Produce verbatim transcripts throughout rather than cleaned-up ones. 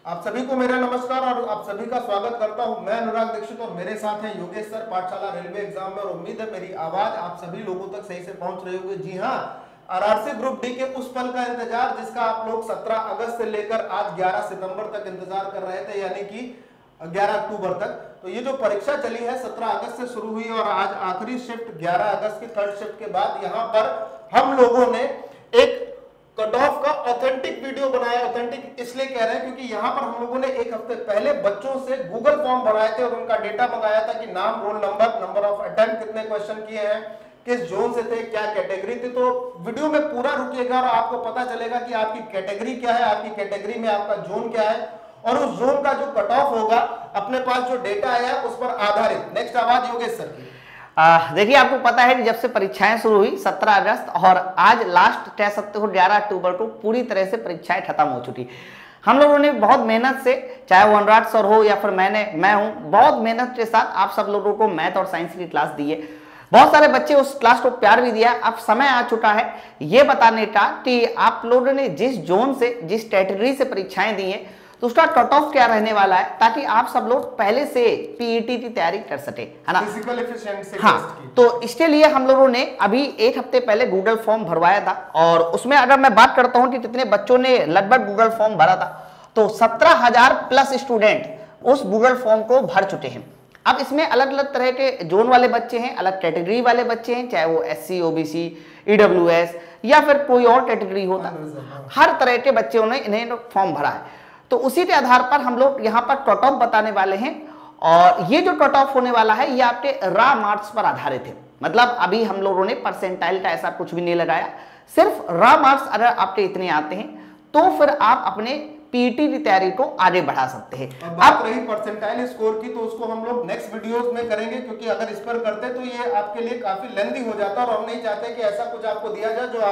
आप सभी को मेरा नमस्कार और आप सभी का स्वागत करता हूं। मैं अनुराग दीक्षित और मेरे साथ हैं Yogesh sir Pathshala railway exam में। और उम्मीद है मेरी आवाज आप सभी लोगों तक सही से पहुंच रही होगी। जी हां, आरआरसी ग्रुप डी के उस पल का इंतजार जिसका आप लोग सत्रह अगस्त से लेकर आज ग्यारह सितंबर तक इंतजार कर रहे थे, यानी कि ग्यारह अक्टूबर तक। तो ये जो परीक्षा चली है सत्रह अगस्त से शुरू हुई और आज आखिरी शिफ्ट ग्यारह अगस्त की थर्ड शिफ्ट के बाद यहाँ पर हम लोगों ने एक कट ऑफ का ऑथेंटिक वीडियो बनाया। ऑथेंटिक इसलिए कह रहे हैं क्योंकि यहाँ पर हम लोगों ने एक हफ्ते पहले बच्चों से गूगल फॉर्म भराए थे और उनका डेटा मंगाया था कि नाम, roll number, number of attempt, कितने क्वेश्चन किए हैं, किस जोन से थे, क्या कैटेगरी थी। तो वीडियो में पूरा रुकिएगा और आपको पता चलेगा कि आपकी कैटेगरी क्या है, आपकी कैटेगरी में आपका जोन क्या है और उस जोन का जो कट ऑफ होगा अपने पास जो डेटा आया उस पर आधारित। नेक्स्ट आवाज योगेश सर की। देखिए, आपको पता है कि जब से परीक्षाएं शुरू हुई सत्रह अगस्त और आज लास्ट कह सकते हो ग्यारह अक्टूबर को पूरी तरह से परीक्षाएं खत्म हो चुकी। हम लोगों ने बहुत मेहनत से, चाहे वो अनुराग सर हो या फिर मैंने मैं हूं, बहुत मेहनत के साथ आप सब लोगों को मैथ और साइंस की क्लास दी है। बहुत सारे बच्चे उस क्लास को प्यार भी दिया। अब समय आ चुका है ये बताने का कि आप लोगों ने जिस जोन से, जिस कैटेगरी से परीक्षाएं दी है तो उसका कट ऑफ क्या रहने वाला है, ताकि आप सब लोग पहले से पीईटी की तैयारी कर सके, है ना। फिजिकल एफिशिएंसी हाँ, तो इसके लिए हम लोगों ने अभी एक हफ्ते पहले गूगल फॉर्म भरवाया था और उसमें अगर मैं बात करता हूं कि कितने बच्चों ने लगभग गूगल फॉर्म भरा था तो सत्रह हजार प्लस स्टूडेंट उस गूगल फॉर्म को भर चुके हैं। अब इसमें अलग अलग तरह के जोन वाले बच्चे हैं, अलग कैटेगरी वाले बच्चे हैं, चाहे वो एस सी, ओबीसी, ईडब्ल्यूएस या फिर कोई और कैटेगरी होता, हर तरह के बच्चों ने इन्हें फॉर्म भरा है। तो उसी के आधार पर हम लोग यहाँ पर कट ऑफ बताने वाले हैं और ये जो कट ऑफ होने वाला है ये आपके रॉ मार्क्स पर आधारित है। मतलब अभी हम लोगों ने परसेंटाइल का ऐसा कुछ भी नहीं लगाया, सिर्फ रॉ मार्क्स अगर आपके इतने आते हैं तो फिर आप अपने पीईटी की तैयारी को आगे बढ़ा सकते हैं। अब बात रही परसेंटाइल स्कोर की तो उसको हम लोग नेक्स्ट वीडियोस में करेंगे, क्योंकि अगर इस पर करते तो ये आपके लिए काफी लेंदी हो जाता और हम नहीं चाहते कि ऐसा कुछ आपको दिया जाए जो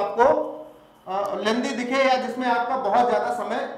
आपको लेंदी दिखे या जिसमें आपका बहुत ज्यादा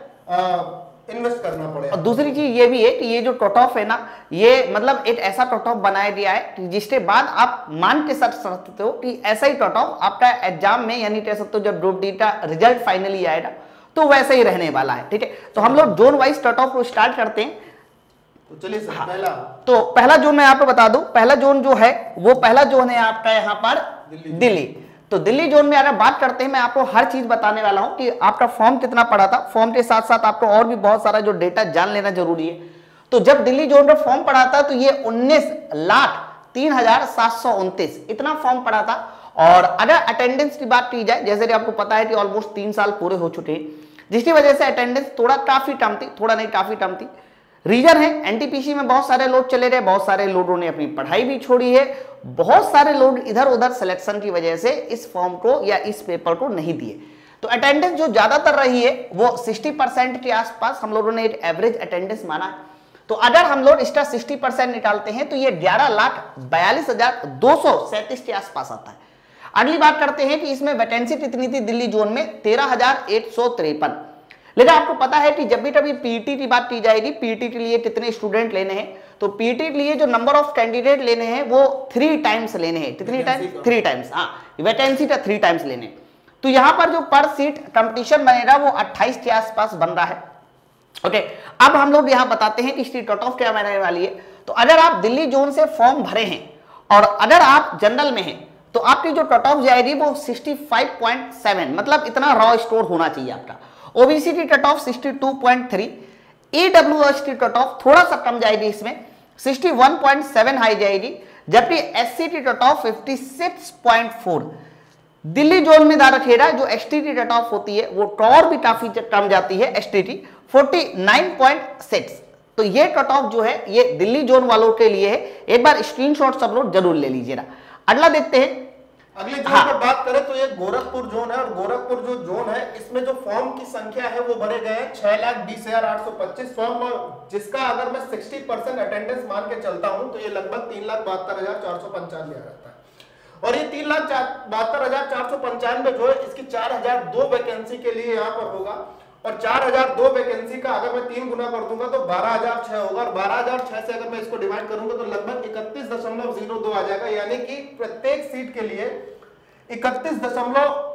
समय इन्वेस्ट करना पड़े। और दूसरी चीज ये भी है कि ये जो कट ऑफ है ना, ये मतलब एक ऐसा कट ऑफ बनाया गया है जिसके बाद आप मान के सक सकते हो कि ऐसा ही कट ऑफ आपका एग्जाम में, यानी कह सकते हो जब ग्रुप डी का रिजल्ट फाइनली आएगा तो वैसे ही रहने वाला है। ठीक है, तो हम लोग जोन वाइज कट ऑफ को स्टार्ट करते हैं। तो चलिए सर, हाँ। पहला तो पहला जोन मैं आपको बता दूं, पहला जोन जो है वो पहला जोन है आपका यहाँ पर दिल्ली, दिल्ली। तो दिल्ली जोन में अगर बात करते हैं, मैं आपको हर चीज बताने वाला हूं कि आपका फॉर्म कितना पड़ा था। फॉर्म के साथ साथ आपको और भी बहुत सारा जो डेटा जान लेना जरूरी है। तो जब दिल्ली जोन में फॉर्म पड़ा था तो ये उन्नीस लाख तीन हजार सात सौ उनतीस इतना फॉर्म पड़ा था। और अगर अटेंडेंस की बात की जाए, जैसे कि आपको पता है कि ऑलमोस्ट तीन साल पूरे हो चुके हैं, जिसकी वजह से अटेंडेंस थोड़ा काफी कम थी, थोड़ा नहीं काफी कम थी। रीजन है एनटीपीसी में बहुत सारे लोग चले गए, बहुत सारे लोगों ने अपनी पढ़ाई भी छोड़ी है, बहुत सारे लोग इधर उधर सिलेक्शन की वजह से इस फॉर्म को या इस पेपर को नहीं दिए। तो अटेंडेंस जो ज्यादातर रही है वो साठ परसेंट के आसपास हम लोगों ने एक एवरेज अटेंडेंस माना है। तो अगर हम लोग इसका साठ परसेंट निकालते हैं तो ये ग्यारह लाख बयालीस हजार दो सौ सैंतीस के आसपास आता है। अगली बात करते हैं कि इसमें वैकेंसी कितनी थी दिल्ली जोन में, तेरह हजार एक सौ तिरपन। लेकिन आपको पता है कि जब भी कभी पीईटी की बात की जाएगी, पीईटी के लिए कितने स्टूडेंट लेने हैं, तो पीईटी के लिए जो नंबर ऑफ कैंडिडेट लेने हैं वो थ्री टाइम्स लेने हैं। कितनी टाइम्स? Three times. हाँ, वैकेंसी का थ्री टाइम्स लेने। तो यहां पर जो पर सीट कंपटीशन बनेगा वो अट्ठाईस के आसपास बन रहा है। ओके, अब हम लोग यहां बताते हैं कि इसकी कट ऑफ क्या बनने वाली है। तो अगर आप दिल्ली जोन से फॉर्म भरे हैं और अगर आप जनरल में हैं तो आपकी जो कट ऑफ जाएगी वो सिक्सटी फाइव पॉइंट सेवन, मतलब इतना रॉ स्कोर होना चाहिए आपका। ओबीसी की cut off sixty two point three, EWS की कट ऑफ थोड़ा सा कम जाएगी, इसमें सिक्सटी वन पॉइंट सेवन हाई जाएगी, जबकि एससी की cut off fifty six point four. Delhi zone में ध्यान रखिएगा जो एसटी की कट ऑफ होती है वो और भी काफी कम जाती है, एसटी की फोर्टी नाइन पॉइंट सिक्स। तो ये कट ऑफ जो है ये दिल्ली जोन वालों के लिए है। एक बार स्क्रीनशॉट सब लोग जरूर ले लीजिएगा। अगला देखते हैं, अगले जोन हाँ। पर बात करें तो ये गोरखपुर जोन है और गोरखपुर जो जोन है इसमें जो फॉर्म की संख्या है वो भरे गए हैं छह लाख बीस हजार आठ सौ पच्चीस फॉर्म, जिसका अगर मैं साठ परसेंट अटेंडेंस मान के चलता हूं तो ये लगभग तीन लाख बहत्तर हजार चार सौ पंचानवे आ जाता है। और ये तीन लाख बहत्तर हजार चार सौ पंचानवे जो है इसकी चार हजार दो वैकेंसी के लिए यहाँ पर होगा और चार हजार दो वैकेंसी का अगर मैं तीन गुना कर दूंगा तो बारह हजार छह होगा और बारह हजार छह से अगर मैं इसको डिवाइड करूंगा तो लगभग इकतीस दशमलव जीरो दो आ जाएगा, यानी कि प्रत्येक सीट के लिए इकतीस दशमलव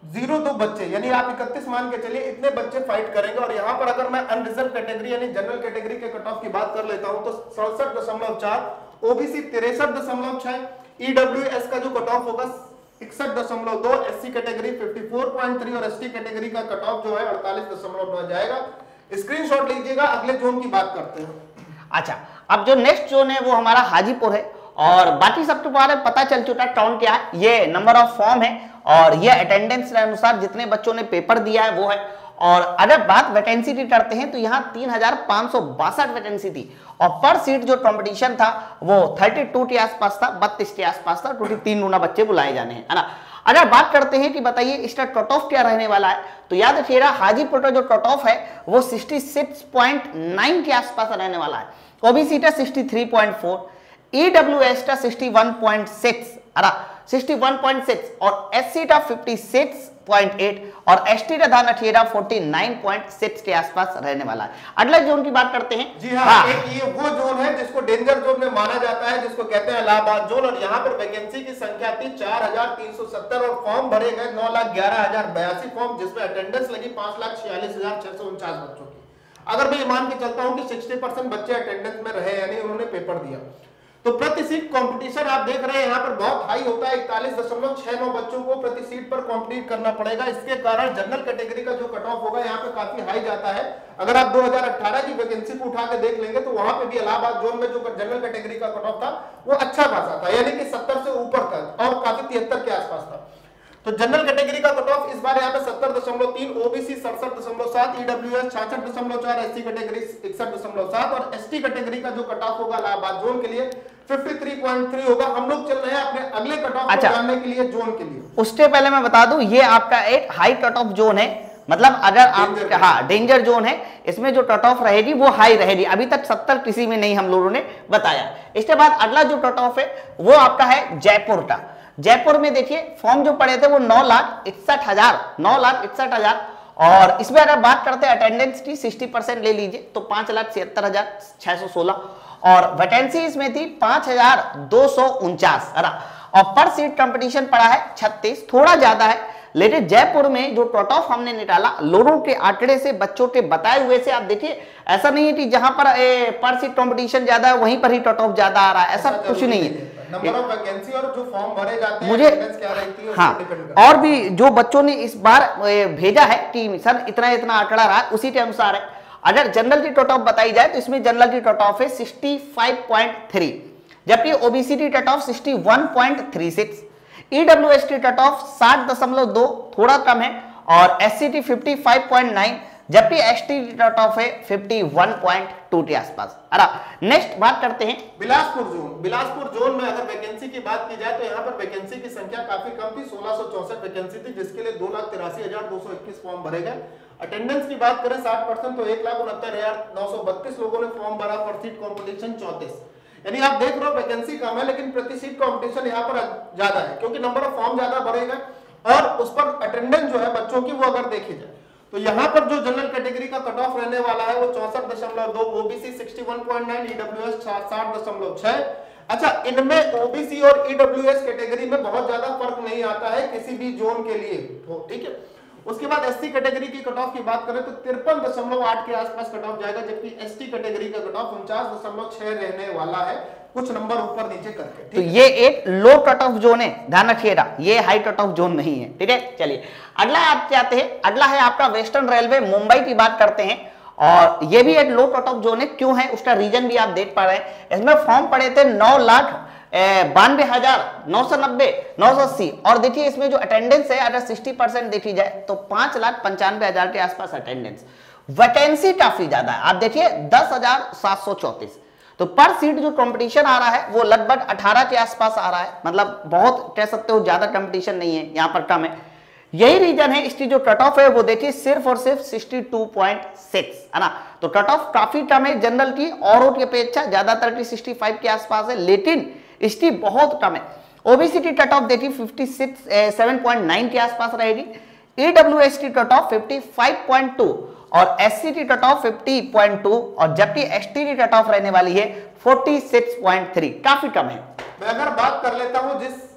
जीरो दो बच्चे, यानी आप इकतीस मान के चलिए इतने बच्चे फाइट करेंगे। और यहाँ पर अगर मैं अनरिजर्व कैटेगरी यानी जनरल कैटेगरी के कट ऑफ की बात कर लेता हूं तो सड़सठ दशमलव चार, ओबीसी तिरसठ दशमलव छह, ईडब्ल्यूएस का जो कट ऑफ होगा इकसठ दशमलव दो, एससी कैटेगरी चौवन पॉइंट तीन और एसटी कैटेगरी का कट ऑफ जो है अड़तालीस दशमलव नौ जाएगा। स्क्रीनशॉट लीजिएगा, अगले जोन की बात करते हैं। अच्छा, अब जो नेक्स्ट जोन है वो हमारा हाजीपुर है और बाकी सब तो बारे पता चल चुका है टाउन क्या है, ये नंबर ऑफ फॉर्म है और ये अटेंडेंस के अनुसार जितने बच्चों ने पेपर दिया है वो है। और अगर बात वैकेंसी की करते हैं तो यहाँ तीन हजार पांच सौ बासठ वैकेंसी थी और पर सीट जो कंपटीशन था वो बत्तीस के आसपास था, बत्तीस के आसपास था, टोटल तीन गुना बच्चे बुलाए जाने हैं, है ना। अगर बात करते हैं कि बताइए इसका कट ऑफ क्या रहने वाला है तो याद रखिएगा हाजीपुर का जो कट ऑफ है वो छियासठ पॉइंट नौ के आसपास रहने वाला है, ओबीसी का तिरसठ पॉइंट चार, ईडब्ल्यूएस का इकसठ पॉइंट छह, अरा इकसठ पॉइंट छह और एससी का छप्पन पॉइंट आठ और एसटी का ध्यान रखिएगा उनचास पॉइंट छह के आसपास रहने वाला है। अगला जोन की बात करते हैं। जी हाँ, हाँ। एक ये वो जोन है जिसको डेंजर जोन में माना जाता है, जिसको कहते हैं इलाहाबाद जोन। और यहाँ पर वैकेंसी की संख्या थी चार हजार तीन सौ सत्तर और फॉर्म भरे गए नौ लाख ग्यारह हजार बयासी फॉर्म, जिसमें अटेंडेंस लगी पांच लाख छियालीस हजार छह सौ उनचास बच्चों की। अगर मैं ये मान के चलता हूँ कि साठ परसेंट बच्चे अटेंडेंस में रहे यानी उन्होंने पेपर दिया तो प्रति सीट कंपटीशन आप देख रहे हैं यहाँ पर बहुत हाई होता है, इकतालीस दशमलव छह नौ बच्चों को प्रति सीट पर कॉम्पीट करना पड़ेगा। इसके कारण जनरल कैटेगरी का जो कट ऑफ होगा यहाँ पे काफी हाई जाता है। अगर आप दो हजार अठारह की वैकेंसी को उठा के देख लेंगे तो वहां पे भी इलाहाबाद जोन में जो जनरल कैटेगरी का कट ऑफ था वो अच्छा खासा था, यानी कि सत्तर से ऊपर था और काफी तिहत्तर के आसपास था। तो जनरल कैटेगरी का कट ऑफ इस बार यहाँ पे सत्तर दशमलव तीन, ओबीसी सड़सठ दशमलव सात, ईडब्ल्यूएस छियासठ दशमलव चार, एससी कैटेगरी इकसठ दशमलव सात और एसटी कैटेगरी का जो कट ऑफ होगा इलाहाबाद जोन के लिए तिरेपन पॉइंट तीन होगा। हम लोग चल रहे हैं अपने अगले कट ऑफ को जानने के लिए जोन के लिए। उससे पहले मैं बता दूं ये आपका एक हाई कट ऑफ जोन है, मतलब अगर आप हाँ डेंजर जोन है, इसमें जो कट ऑफ रहेगी वो हाई रहेगी। अभी तक सत्तर किसी में नहीं हम लोगों ने बताया। इसके बाद अगला जो कट ऑफ है वो आपका है जयपुर का। जयपुर में देखिए फॉर्म जो पड़े थे वो नौ लाख इकसठ हजार नौ लाख इकसठ हजार और इसमें अगर बात करते हैं अटेंडेंस की साठ परसेंट ले लीजिए तो पांच लाख छिहत्तर हजार छह सौ सोलह और वैकेंसी इसमें थी पांच हजार दो सौ उनचास और पर सीट कंपटीशन पड़ा है छत्तीस, थोड़ा ज्यादा है। लेकिन जयपुर में जो कट ऑफ हमने निकाला लोगों के आंकड़े से, बच्चों के बताए हुए से, आप देखिए ऐसा नहीं है कि जहां पर ए, पर सीट कंपटीशन ज्यादा है वहीं पर ही कट ऑफ ज्यादा आ रहा है, ऐसा कुछ नहीं है। नंबर ऑफ वैकेंसी और जो फॉर्म भरे जाते हैं मुझे क्या रहती है हाँ और भी जो बच्चों ने इस बार भेजा है कि सर इतना इतना आंकड़ा रहा उसी के अनुसार है। अगर जनरल की कट ऑफ बताई जाए तो इसमें जनरल की कट ऑफ है पैंसठ पॉइंट तीन, जबकि ओबीसी की कट ऑफ इकसठ पॉइंट तीस, ईडब्ल्यूएस की कट ऑफ साठ दशमलव दो थोड़ा कम है और एससी की पचपन पॉइंट नौ, जबकि एसटी की कट ऑफ है इक्यावन पॉइंट दो के आसपास। अरे नेक्स्ट बात करते हैं बिलासपुर जोन। बिलासपुर जोन में अगर वैकेंसी की बात की जाए तो यहाँ पर वैकेंसी की संख्या काफी कम थी, सोलह सौ चौसठ वैकेंसी थी, जिसके लिए दो लाख तिरासी हजार दो सौ इक्कीस फॉर्म भरे गए। अटेंडेंस की बात करें साठ परसेंट तो एक लाख उनहत्तर हजार नौ सौ बत्तीस लोगों ने फॉर्म भरा, पर सीट कॉम्पिटिशन चौंतीस, यानी आप देख रहे हो वैकेंसी कम है लेकिन प्रति सीट कॉम्पिटिशन यहाँ पर ज्यादा है क्योंकि नंबर ऑफ फॉर्म ज्यादा भरेगा और उस पर अटेंडेंस जो है बच्चों की वो अगर देखी जाए तो यहाँ पर जो जनरल कैटेगरी का कट ऑफ रहने वाला है वो चौसठ दशमलव दो, ओबीसी इकसठ पॉइंट नौ, ईडब्ल्यूएस साठ दशमलव छह। अच्छा, इनमें ओबीसी और ईडब्ल्यूएस कैटेगरी में बहुत ज्यादा फर्क नहीं आता है किसी भी जोन के लिए, ठीक है। उसके बाद एससी कैटेगरी की कट ऑफ की बात करें तो तिरपन दशमलव आठ के आसपास कट ऑफ जाएगा, जबकि एसटी कैटेगरी का कट ऑफ उनचास दशमलव छह रहने वाला है, कुछ नंबर ऊपर नीचे करके। तो ये एक लो कट ऑफ जोन है, ध्यान रखिएगा, ये हाई कट ऑफ जोन नहीं है, ठीक है। चलिए अगला आप चाहते हैं, अगला है आपका वेस्टर्न रेलवे मुंबई की बात करते हैं और ये भी एक लो कट ऑफ जोन है। क्यों है उसका रीजन भी आप देख पा रहे हैं। इसमें फॉर्म पड़े थे नौ लाख बानवे हजार नौ सौ नब्बे नौ सौ अस्सी और देखिए इसमें जो अटेंडेंस है अगर साठ परसेंट देखी जाए तो पांच लाख पंचानवे हजार के आसपास अटेंडेंस। वैकेंसी काफी ज्यादा है, आप देखिए दस हजार सात सौ चौतीस। तो पर सीट जो कंपटीशन आ रहा है वो लगभग अठारह के आसपास आ रहा है, मतलब बहुत कह सकते हो ज्यादा कंपटीशन नहीं है, यहाँ पर कम है। यही रीजन है इसकी जो कट ऑफ है वो देखिए सिर्फ और सिर्फ बासठ पॉइंट छह है ना। तो कट ऑफ काफी कम है जनरल की, औरों की अपेक्षा ज्यादातर की पैंसठ के आसपास है, लेकिन इसकी बहुत कम है। ओबीसी की कट ऑफ देखिए सत्तावन पॉइंट नौ के आसपास रहेगी, ईडब्ल्यूएस की कट ऑफ पचपन पॉइंट दो और एससी की कट ऑफ पचास पॉइंट दो और जबकि एसटी की कट ऑफ रहने वाली है छियालीस पॉइंट तीन, काफी कम है। मैं अगर बात कर लेता हूं जिस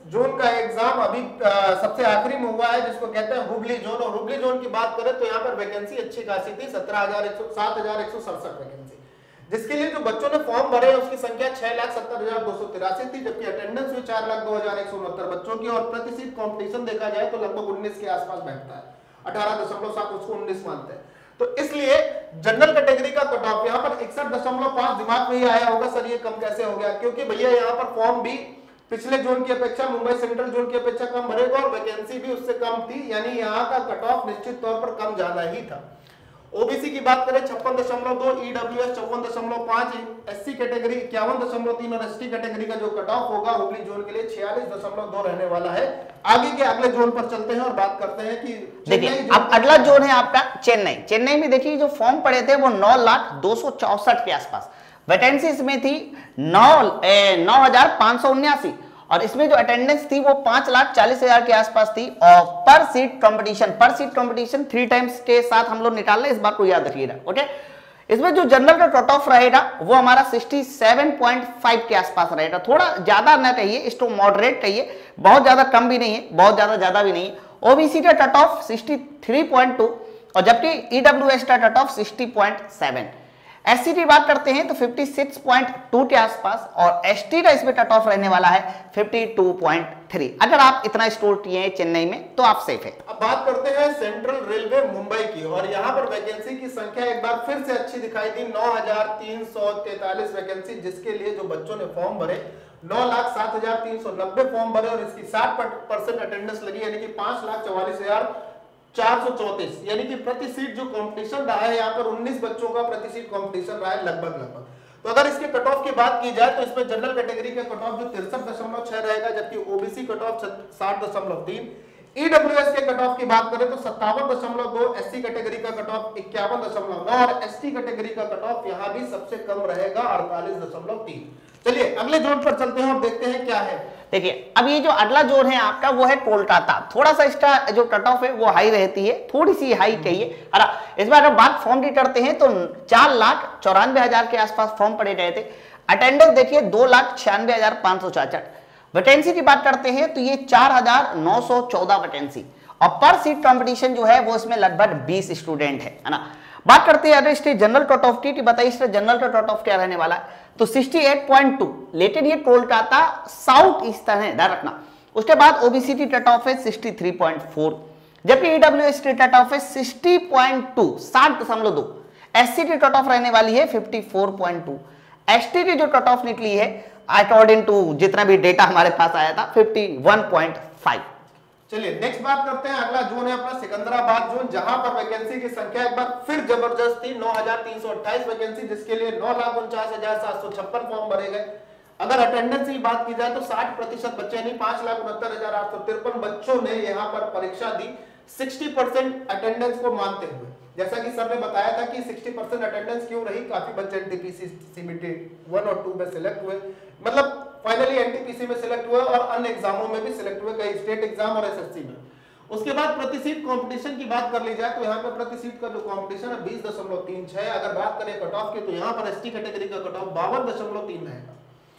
जोन का एग्जाम अभी आ, सबसे आखिरी में हुआ है, जिसको कहते हैं हुबली जोन। और हुबली जोन की बात करें तो यहाँ पर वैकेंसी अच्छी खासी थी, सत्रह हजार एक सौ सात हजार एक सौ सड़सठ वैकेंसी, जिसके लिए जो बच्चों ने फॉर्म भरे उसकी संख्या छह लाख सत्तर हजार दो सौ तिरासी थी, जबकि अटेंडेंस हुई चार लाख दो हजार एक सौ उनहत्तर बच्चों की। और प्रति सीट कॉम्पिटिशन देखा जाए तो लगभग उन्नीस के आसपास बैठता है, अठारह दशमलव सात उसको उन्नीस मानते हैं। तो इसलिए जनरल कैटेगरी का कट ऑफ यहाँ पर इकसठ दशमलव पांच दिमाग में ही आया होगा, सर ये कम कैसे हो गया, क्योंकि भैया यहाँ पर फॉर्म भी पिछले जोन की अपेक्षा, मुंबई सेंट्रल जोन की अपेक्षा कम भरेगा और वैकेंसी भी उससे कम थी, यानी यहाँ का कट ऑफ निश्चित तौर पर कम जाना ही था। ओबीसी की बात करें छप्पन दशमलव दो, ईडब्ल्यूएस चौवन दशमलव पांच, एससी कैटेगरी इक्यावन दशमलव तीन और एसटी कैटेगरी का जो कट ऑफ होगा हुबली जोन के लिए छियालीस दशमलव दो रहने वाला है। आगे के अगले जोन पर चलते हैं और बात करते हैं कि देखिए अब अगला जोन है आपका चेन्नई। चेन्नई में देखिए जो फॉर्म पड़े थे वो नौ लाख दो सौ चौसठ के आसपास, वैकेंसी इसमें थी नौ नौ हजार पांच सौ उन्यासी और इसमें जो अटेंडेंस थी वो पांच लाख चालीस हजार के आसपास थी। और पर सीट कंपटीशन पर सीट कंपटीशन थ्री टाइम्स के साथ हम लोग निकाल रहे, इस बात को याद रखिएगा। ओके, इसमें जो जनरल का कट ऑफ रहेगा वो हमारा सड़सठ पॉइंट पाँच के आसपास रहेगा, थोड़ा ज्यादा ना कहिए, इसको मॉडरेट कहिए, बहुत ज्यादा कम भी नहीं है, बहुत ज्यादा ज्यादा भी नहीं है। ओबीसी का कट ऑफ तिरसठ पॉइंट दो और जबकि ईडब्ल्यूएस का कट ऑफ साठ पॉइंट सात। एससी की बात करते हैं तो छप्पन पॉइंट दो के आसपास और एसटी का इसमें कट ऑफ रहने वाला है बावन पॉइंट तीन। अगर आप इतना स्कोर किए हैं चेन्नई में तो आप सेफ है। अब बात करते हैं सेंट्रल रेलवे मुंबई की, और यहाँ पर वैकेंसी की संख्या एक बार फिर से अच्छी दिखाई दी, नौ हजार तीन सौ तैतालीस वैकेंसी, जिसके लिए जो बच्चों ने फॉर्म भरे नौ लाख सात हजार तीन सौ नब्बे फॉर्म भरे और इसकी साठ परसेंट अटेंडेंस लगी, यानी कि पांच लाख चौवालीस हजार चार सौ चौतीस, यानी कि प्रति सीट जो कंपटीशन रहा है यहाँ पर उन्नीस बच्चों का प्रति सीट कंपटीशन रहा है लगभग लगभग। तो अगर इसके कट ऑफ की बात की जाए तो इसमें जनरल कैटेगरी का कट ऑफ जो तिरसठ दशमलव छह रहेगा, जबकि ओबीसी कट ऑफ साठ दशमलव तीन, ईडब्ल्यूएस के कट ऑफ की बात करें तो सत्तावन दशमलव दो, एससी कैटेगरी का कट ऑफ इक्यावन दशमलव नौ और एसटी कैटेगरी का कट ऑफ यहाँ भी सबसे कम रहेगा अड़तालीस दशमलव तीन। चलिए अगले जोन पर चलते हैं और देखते हैं क्या है। देखिए अब ये जो अगला जोन है आपका वो है कोलकाता। थोड़ा सा इसका जो कट ऑफ है वो हाई रहती है, थोड़ी सी हाई कहिए। अरे इस बार अगर बात फॉर्म की करते हैं तो चार लाख चौरानवे हजार के आसपास फॉर्म पड़े गए थे। अटेंडेंस देखिए दो लाख छियानवे हजार पांच सौ चार। वैकेंसी की बात करते हैं तो ये चार हजार नौ सौ चौदह वैकेंसी और पर सीट कंपटीशन जो है वो इसमें लगभग बीस स्टूडेंट है ना। बात करते हैं अगर इसके जनरल कट ऑफ की, बताइए इसका जनरल का कट ऑफ क्या रहने वाला है, तो अड़सठ पॉइंट दो, लेकिन ये कोलकाता साउथ ईस्टर्न है, ध्यान रखना। उसके बाद ओबीसी की कट ऑफ है तिरसठ पॉइंट चार, जबकि ईडब्ल्यूएस की कट ऑफ है साठ पॉइंट दो, साठ दशमलव दो। एससी की कट ऑफ रहने वाली है चौवन पॉइंट दो। एसटी की जो कट ऑफ निकली है अकॉर्डिंग टू जितना भी डेटा हमारे पास आया था इक्यावन पॉइंट पाँच। चलिए नेक्स्ट बात करते हैं, अगला जोन है अपना सिकंदराबाद जोन, जहां पर वैकेंसी की संख्या एक बार फिर जबरदस्त थी, नौ हजार तीन सौ अट्ठाईस वैकेंसी, जिसके लिए नौ लाख उनचास हजार सात सौ छप्पन फॉर्म भरे गए। अगर अटेंडेंस की बात की जाए तो साठ प्रतिशत बच्चे यानी पांच लाख उनहत्तर हजार आठ सौ तिरपन बच्चों ने यहाँ पर परीक्षा दी साठ परसेंट अटेंडेंस को मानते हुए। जैसा कि सर ने बताया था कि साठ परसेंट अटेंडेंस क्यों रही, काफी बच्चे एनटीपीसी सीबीटी वन और टू में सिलेक्ट हुए, मतलब फाइनली एनटीपीसी में सिलेक्ट हुए और अन्य एग्जामों में भी सिलेक्ट हुए, कई स्टेट एग्जाम और एसएससी में। उसके बाद प्रति सीट कंपटीशन की बात कर ली जाए तो यहाँ पे प्रति सीट का जो कंपटीशन है बीस दशमलव तीन छह। अगर बात करें कट ऑफ की तो यहाँ पर एसटी कैटेगरी का कट ऑफ बावन दशमलव तीन रहेगा,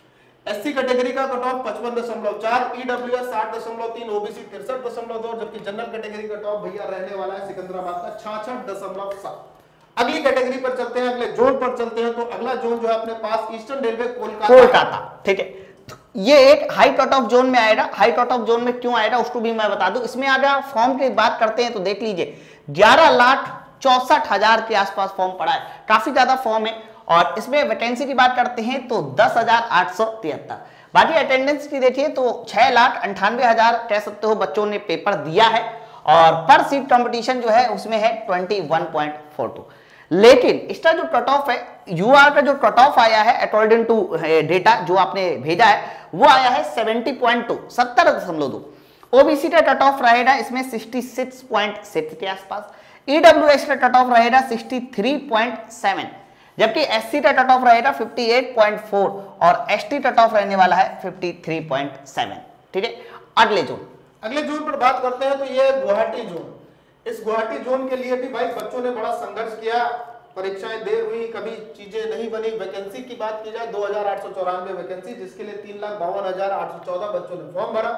एससी कैटेगरी का कट ऑफ पचपन दशमलव चार, ईडब्ल्यूएस साठ दशमलव तीन, ओबीसी तिरसठ दशमलव दो, जबकि जनरल कैटेगरी का कट ऑफ भैया रहने वाला है सिकंदराबाद का छियासठ दशमलव सात। अगली कैटेगरी पर चलते हैं, अगले जोन पर चलते हैं। तो अगला जोन जो है अपने पास ईस्टर्न रेलवे कोलकाता कोलकाता ठीक है, ये एक हाई कट ऑफ जोन में आएगा। हाई कट ऑफ जोन में क्यों आएगा उसको भी मैं बता दूं। इसमें अगर फॉर्म की बात करते हैं तो देख लीजिए ग्यारह लाख चौसठ हजार के आसपास फॉर्म पड़ा है, काफी ज्यादा फॉर्म है। और इसमें वैकेंसी की बात करते हैं तो दस हजार आठ सौ तिहत्तर। बाकी अटेंडेंस की देखिए तो छह लाख अंठानवे हजार कह सकते हो बच्चों ने पेपर दिया है और पर सीट कंपटीशन जो है उसमें है इक्कीस पॉइंट चार दो। लेकिन इसका जो कट ऑफ है यूआर का जो कट ऑफ आया है अकॉर्डिंग टू डेटा जो आपने भेजा है वो आया है सत्तर पॉइंट दो, सत्तर दशमलव दो। ओबीसी का कट ऑफ रहेगा इसमें छियासठ पॉइंट सात के आसपास, ईडब्ल्यूएस का कट ऑफ रहेगा तिरसठ पॉइंट सात, जबकि एससी का कट ऑफ रहेगा अट्ठावन पॉइंट चार और एसटी कट ऑफ रहने वाला है तिरेपन पॉइंट सात। ठीक है, अगले जोन अगले जोन पर बात करते हैं तो ये गुवाहाटी जोन। इस गुवाहाटी जोन के लिए भी भाई बच्चों ने बड़ा संघर्ष किया, परीक्षाएं देर हुई, कभी चीजें नहीं बनी। वैकेंसी की बात की जाए दो हजार आठ सौ चौरानवे वैकेंसी, जिसके लिए तीन लाख बावन हजार आठ सौ चौदह बच्चों ने फॉर्म भरा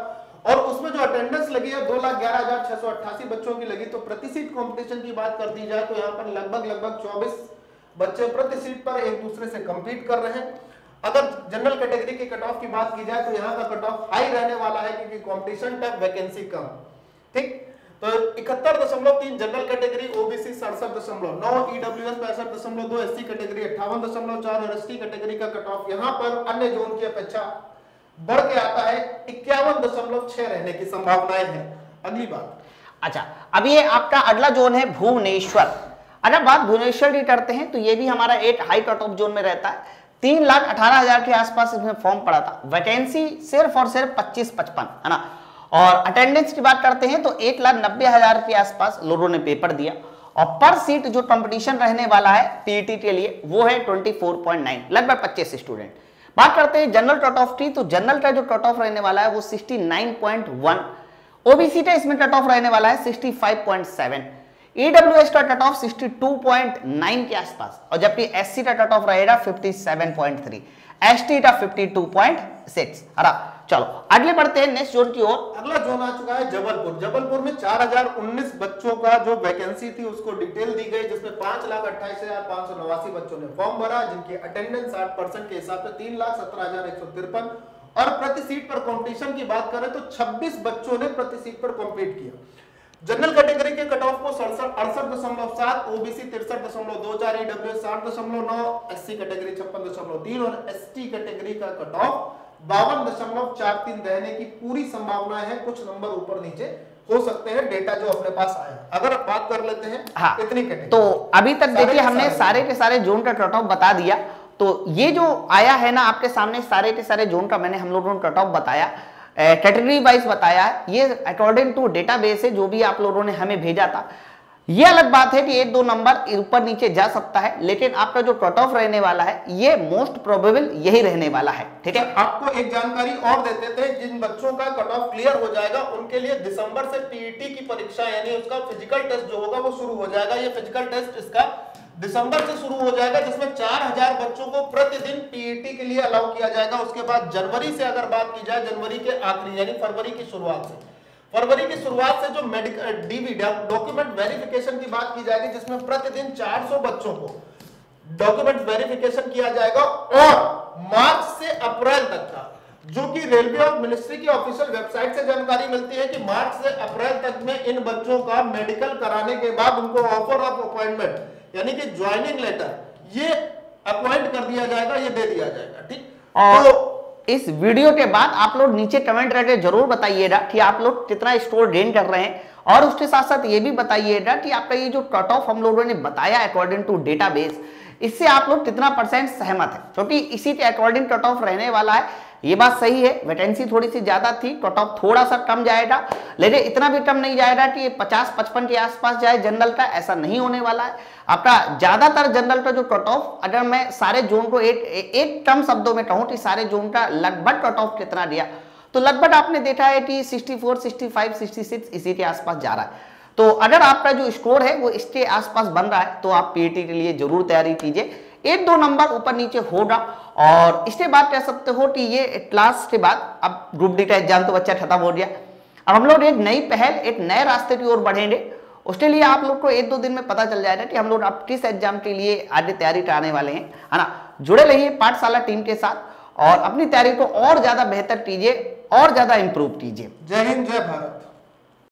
और उसमें जो अटेंडेंस लगी है दो लाख ग्यारह हजार छह सौ अट्ठासी बच्चों की लगी। तो प्रति सीट कंपटीशन की बात कर दी जाए तो यहाँ पर लगभग लगभग चौबीस बच्चे प्रति सीट पर एक दूसरे से कंपीट कर रहे हैं। अगर जनरल कैटेगरी के कट ऑफ की बात की जाए तो यहाँ का कट ऑफ हाई रहने वाला है क्योंकि कंपटीशन टफ, वैकेंसी कम। ठीक, तो इकहत्तर दशमलव तीन जनरल कैटेगरी, ओबीसी सड़सठ दशमलव नौ, ईडब्ल्यूएस पैंसठ दशमलव दो, एससी कैटेगरी अट्ठावन दशमलव चार और एसटी कैटेगरी का कट ऑफ यहाँ पर अन्य जोन की अपेक्षा बढ़ के आता है इक्यावन दशमलव छह रहने की संभावनाएं हैं। अगली बात, अच्छा अब ये आपका अगला जोन है भुवनेश्वर। अगर बात भुवनेश्वर की करते हैं तो ये भी हमारा at high cut off zone में रहता है। तीन लाख अठारह हजार के आसपास इसमें फॉर्म पड़ा था। वैकेंसी सिर्फ और सिर्फ पच्चीस पचपन है ना। और अटेंडेंस की बात करते हैं तो एक लाख नब्बे हजार के आसपास लोगों ने पेपर दिया। और पर सीट जो कंपटीशन रहने वाला है पीईटी के लिए वो है चौबीस पॉइंट नौ, लगभग पच्चीस स्टूडेंट। बात करते हैं जनरल कट ऑफ की, तो जनरल का जो कट ऑफ रहने वाला है वो उनहत्तर पॉइंट एक, ओबीसी का इसमें कट ऑफ रहने वाला है पैंसठ पॉइंट सात, ईडब्ल्यूएस का कट ऑफ बासठ पॉइंट नौ के आसपास, और जबकि एससी का कट ऑफ रहेगा सत्तावन पॉइंट तीन, एसटी का बावन पॉइंट छह। अरे चलो अगले बढ़ते हैं नेक्स्ट जोन की ओर। अगला जोन आ चुका है जबलपुर। जबलपुर में चार हजार उन्नीस बच्चों का जो वैकेंसी थी उसको डिटेल दी गई, जिसमें पांच लाख अट्ठाईस हजार पांच सौ नवासी बच्चों ने फॉर्म भरा, जिनकी अटेंडेंस साठ परसेंट के हिसाब से तीन लाख सत्रह हजार एक सौ तिरपन। और प्रति सीट पर कंपटीशन की बात करें तो छब्बीस बच्चों ने प्रति सीट पर कॉम्पीट किया। जनरल कैटेगरी के कट ऑफ को सड़सठ अड़सठ दशमलव सात, ओबीसी तिरसठ दशमलव दो चार, ईडब्ल्यूएस साठ दशमलव नौ, एससी कैटेगरी छप्पन दशमलव तीन और एसटी कैटेगरी का कट ऑफ बावन दशमलव चार तीन रहने की पूरी संभावना है। कुछ नंबर ऊपर नीचे हो सकते हैं, डेटा जो अपने पास आया। अगर बात कर लेते हैं हाँ, इतनी कैटेगरी, तो अभी तक देखिए हमने सारे के सारे जोन का कट ऑफ बता दिया। तो ये जो आया है ना आपके सामने, सारे के सारे जोन का मैंने हम लोगों ने कट ऑफ बताया, कैटेगरी वाइज बताया। ये अकॉर्डिंग टू डेटाबेस है जो भी आप लोगों ने हमें भेजा था। ये अलग बात है कि एक दो नंबर ऊपर नीचे जा सकता है, लेकिन आपका जो कट ऑफ रहने वाला है ये मोस्ट प्रोबेबल यही रहने वाला है। ठीक है, आपको एक जानकारी और देते थे, जिन बच्चों का कट ऑफ क्लियर हो जाएगा उनके लिए दिसंबर से पीईटी की परीक्षा यानी उसका फिजिकल टेस्ट जो होगा वो शुरू हो जाएगा। ये फिजिकल टेस्ट इसका दिसंबर से शुरू हो जाएगा, जिसमें चार हजार बच्चों को प्रतिदिन पीईटी के लिए अलाउ किया जाएगा। उसके बाद जनवरी से अगर बात की जाए, जनवरी के आखिरी यानी फरवरी की शुरुआत से फरवरी की शुरुआत से जो मेडिकल डीवी डॉक्यूमेंट वेरिफिकेशन की बात की जाएगी, जिसमें प्रतिदिन चार सौ बच्चों को डॉक्यूमेंट वेरिफिकेशन किया जाएगा। और मार्च से अप्रैल तक का, जो कि रेलवे और मिनिस्ट्री की ऑफिशियल वेबसाइट से जानकारी मिलती है कि मार्च से अप्रैल तक में इन बच्चों का मेडिकल कराने के बाद उनको ऑफर ऑफ अपॉइंटमेंट यानी कि ज्वाइनिंग लेटर ये अपॉइंट कर दिया जाएगा, ये दे दिया जाएगा। ठीक, तो इस वीडियो के बाद आप लोग नीचे कमेंट करके जरूर बताइएगा कि आप लोग कितना स्कोर गेन कर रहे हैं, और उसके साथ साथ ये भी बताइएगा कि आपका ये जो कट ऑफ हम लोगों ने बताया अकॉर्डिंग टू डेटाबेस, इससे आप लोग कितना परसेंट सहमत है, क्योंकि इसी के अकॉर्डिंग कट ऑफ रहने वाला है। ये बात सही है, वैकेंसी थोड़ी सी ज्यादा थी, कट ऑफ थोड़ा सा कम जाएगा, लेकिन इतना भी कम नहीं जाएगा कि पचास पचपन के आसपास जाए जनरल का, ऐसा नहीं होने वाला है। आपका ज्यादातर जनरल का जो कट ऑफ, अगर मैं सारे जोन को एक एक कम शब्दों में कहूं कि सारे जोन का लगभग कट ऑफ कितना दिया, तो लगभग आपने देखा है कि चौंसठ, पैंसठ, छियासठ इसी के आसपास जा रहा है। तो अगर आपका जो स्कोर है वो इसके आसपास बन रहा है तो आप पीईटी के लिए जरूर तैयारी कीजिए। एक दो नंबर ऊपर नीचे होगा, और इसके बाद कह सकते हो कि ये क्लास के बाद अब ग्रुप डी का एग्जाम तो बच्चा खत्म हो गया, अब हम लोग एक नई पहल, एक नए रास्ते की ओर बढ़ेंगे। उसके लिए आप लोग को एक दो दिन में पता चल जाएगा कि हम लोग अब किस एग्जाम के लिए आगे तैयारी कराने वाले हैं, है ना। जुड़े रहिए पाठशाला टीम के साथ और अपनी तैयारी को और ज्यादा बेहतर कीजिए और ज्यादा इंप्रूव कीजिए। जय हिंद, जय भारत।